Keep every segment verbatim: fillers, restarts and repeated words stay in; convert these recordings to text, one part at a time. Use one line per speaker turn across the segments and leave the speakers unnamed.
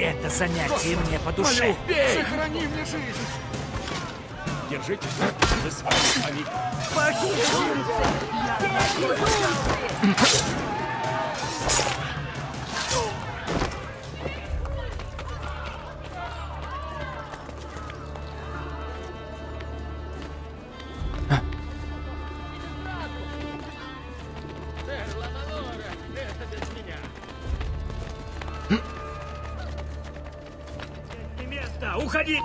Это занятие мне по душе.
Молю, сохрани мне жизнь.
Держитесь, мы с вами, amigo.
Место, уходи!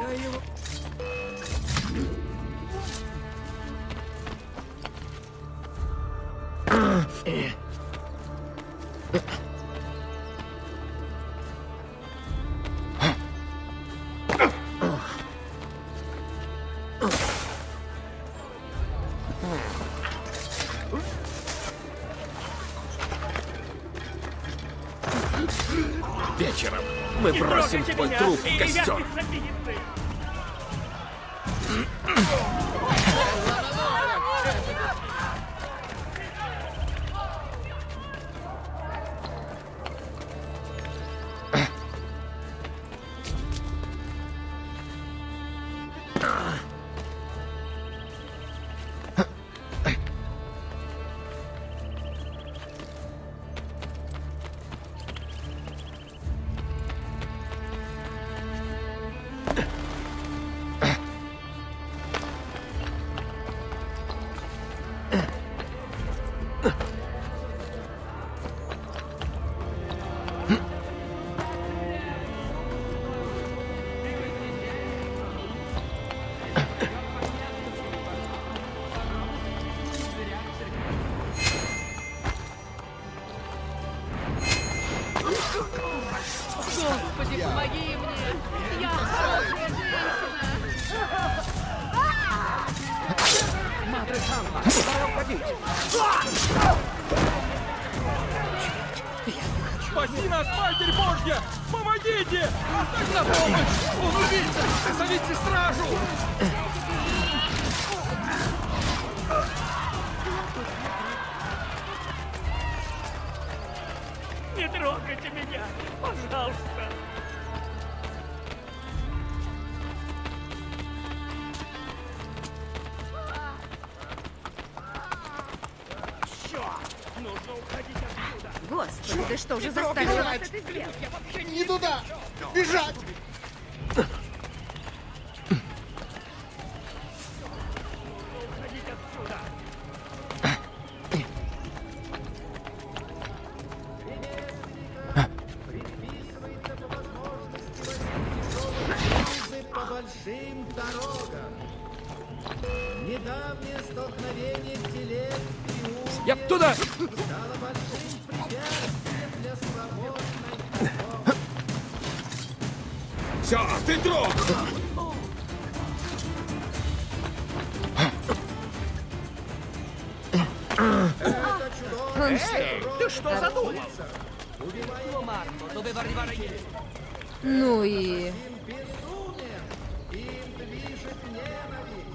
Вечером мы бросим твой труп в костер.
Господи, помоги мне! Я хорошая женщина!
Мадре Санта, пора уходить. Спаси нас, Матерь Божья! Помогите! На помощь! Он убийца! Зовите стражу!
Не трогайте меня, пожалуйста. Нужно уходить отсюда.
Господи, ты что же заставила нас это сделать?
Я вообще
Не туда! Бежать!
уходить отсюда.
По большим дорогам. Недавнее столкновение телег в переулке
Я туда!
стало большим препятствием для свободной торговли.
Все, ты труп!
Это чудовище
Эй, ты что задумал?
Ну и...
им безумием, им движет ненависть.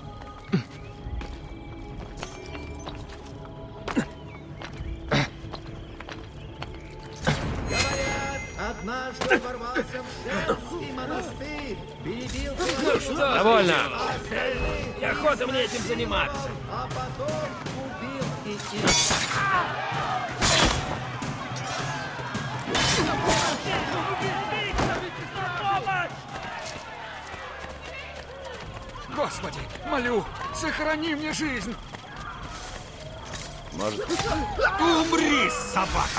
Говорят, однажды ворвался в Шенский монастырь, перебил
Ну что, довольно!
остальных,
Неохота мне этим заниматься.
а потом убил и их.
Господи, молю, сохрани мне жизнь!
Может,
Умри, собака!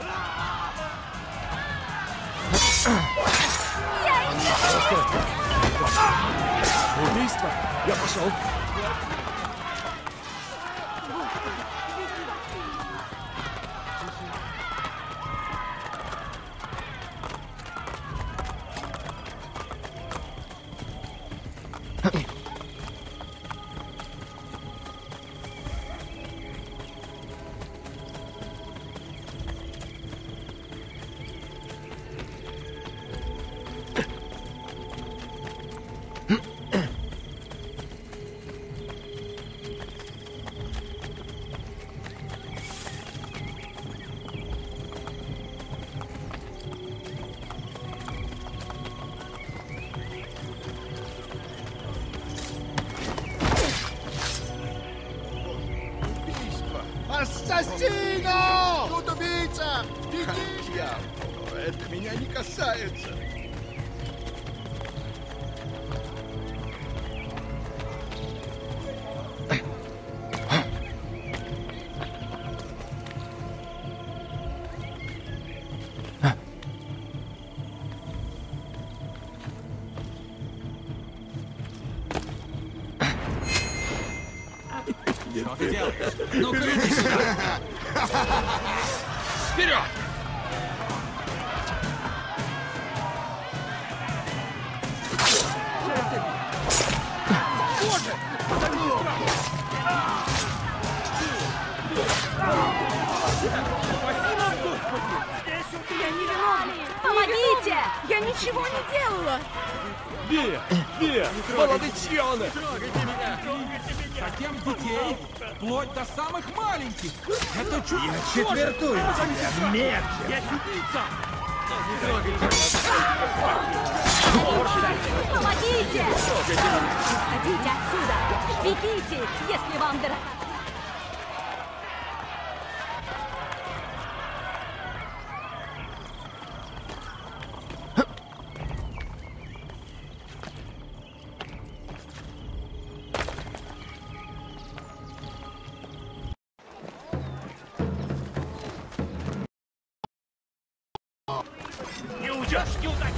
убийство? Я пошел. Я... Это меня не касается.
Что ты делаешь? Ну-ка, иди сюда! Вперед! Боже!
Спасибо, Господи! Здесь вот
Я не виновна! Помогите! Я ничего не делала!
Вия! Вия! Молодечёны!
Затем детей, вплоть до самых маленьких. Это чудо.
Четвертую тебя, мерзкий!
Я убийца!
Помогите! Уходите отсюда! Бегите, если вам дорога!
Не уйдешь, неудачник!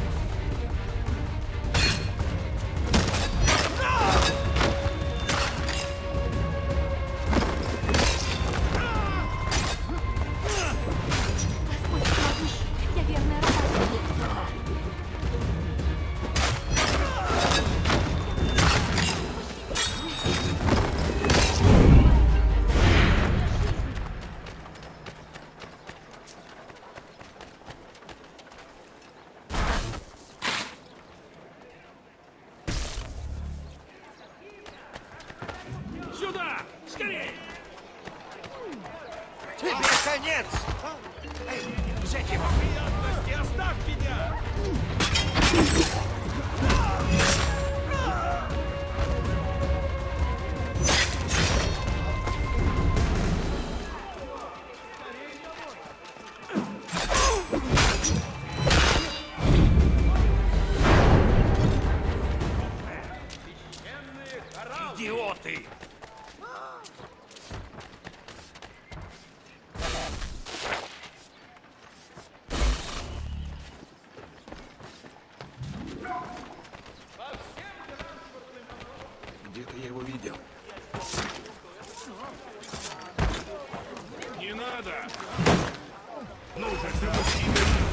Я верная работа.
Сюда! Скорей!
Тебе конец!
Взять его! Приятности, оставь меня! Идиоты!
Где-то я его видел.
Не надо! Ну же, ты мужчина!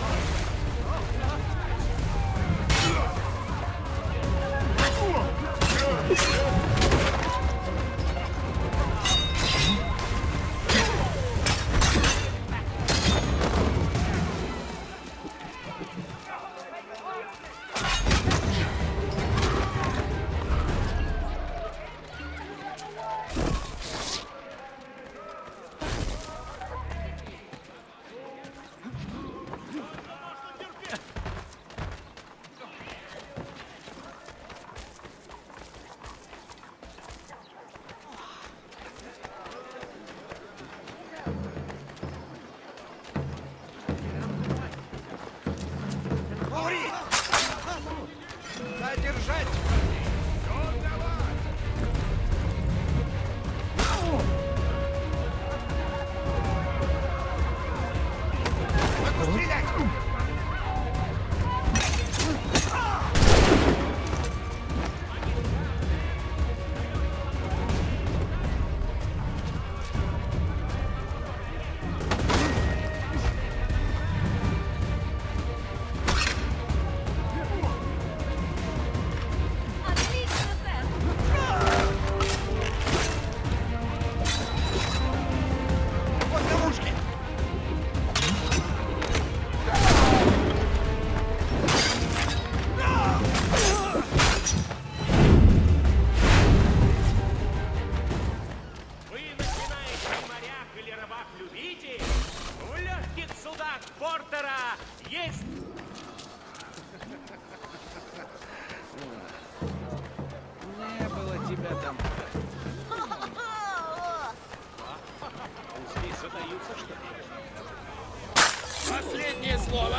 Ури! Задержать! Могу стрелять!
Отлично, сэр!
Вот ловушки!
Вы начинаете в морях или рабах любите? В легких судах Портера есть...
Не было тебя там.
Здесь задаются, что ли?
Последнее слово.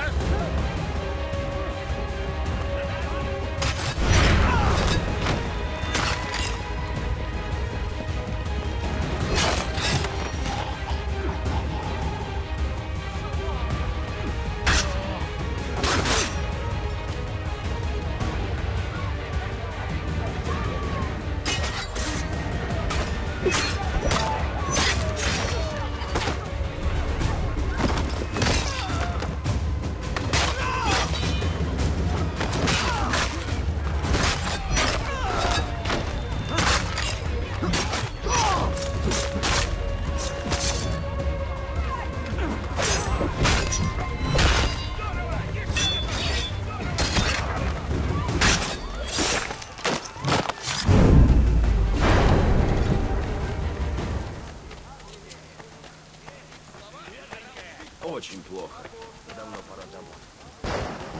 Очень плохо. Давно пора домой.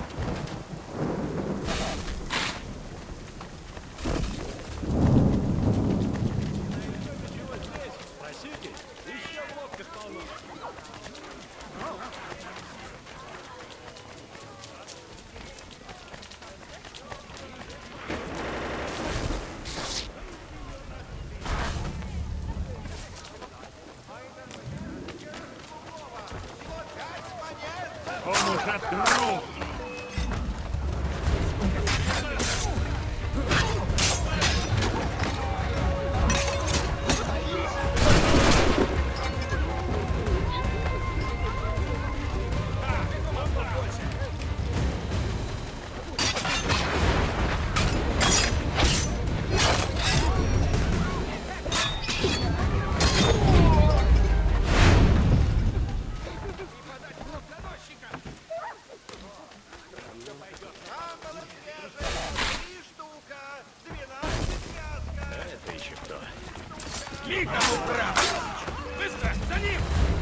Просите, еще в лодках полно.
Он уже труп.
Это еще кто?
Никому право! Быстро, за ним!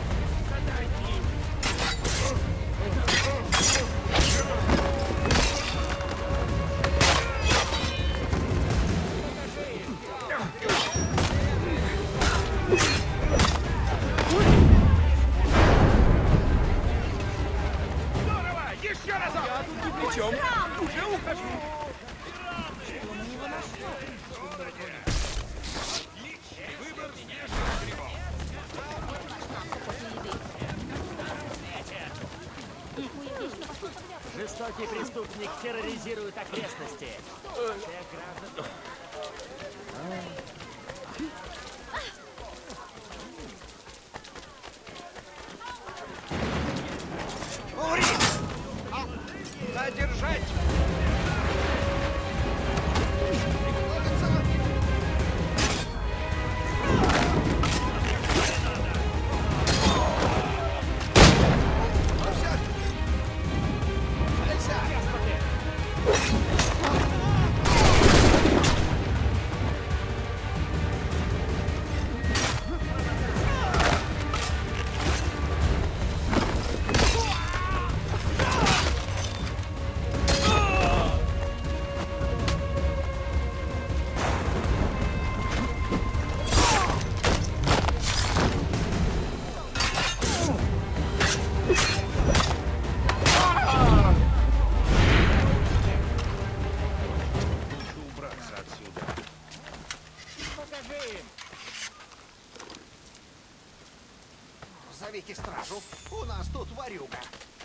Здорово! Еще разок! Я тут ни при чем! Уже ухожу!
Жестокий преступник терроризирует окрестности. Всех граждан...
Задержать!
Зовите стражу. У нас тут ворюга.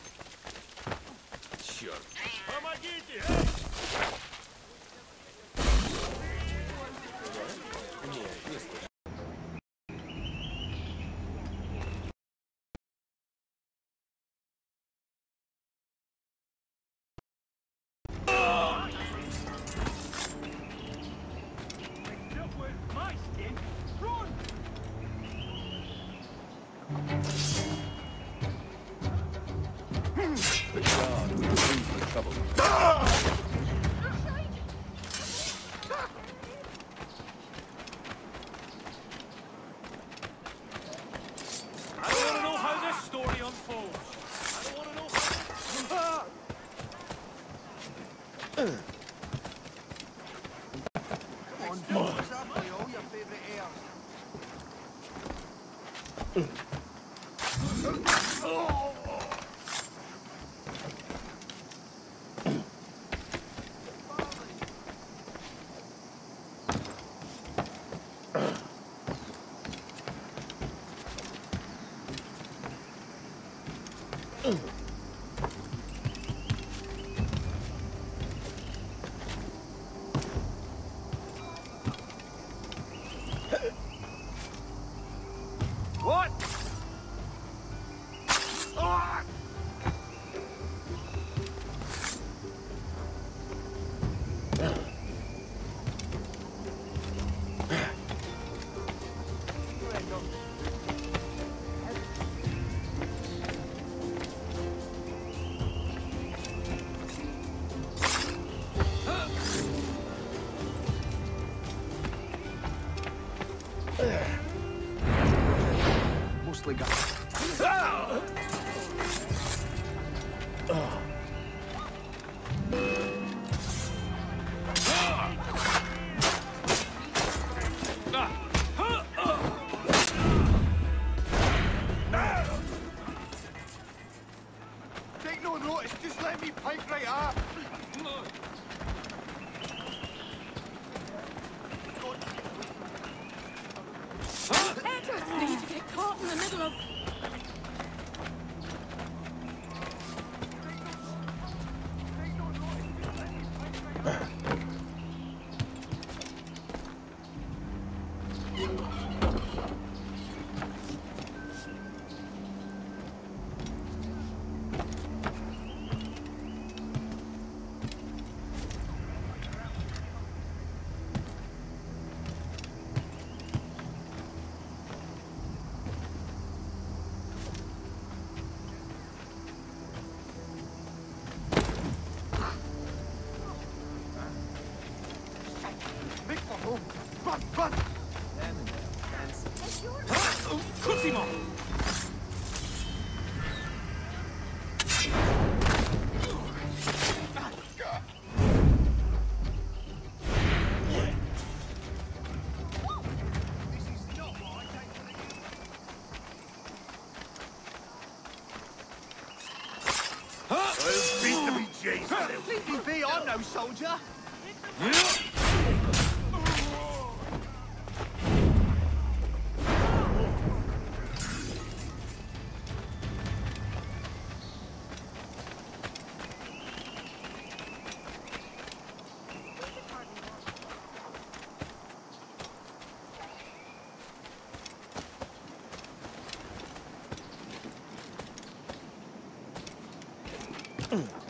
Черт.
Помогите!
The guard will prove the trouble.
I don't want to know how this story unfolds. I don't want to know how...
Come on, do what's up with all your favourite airs.
What? Ah!
Mostly got.
Take no notice, just let me pike right up.
Edris, need to get caught in the middle of...
Make for home. Run, run!
Cosimo!
I'll beat them in Jason. Leave me be, I'm no soldier.
Mm.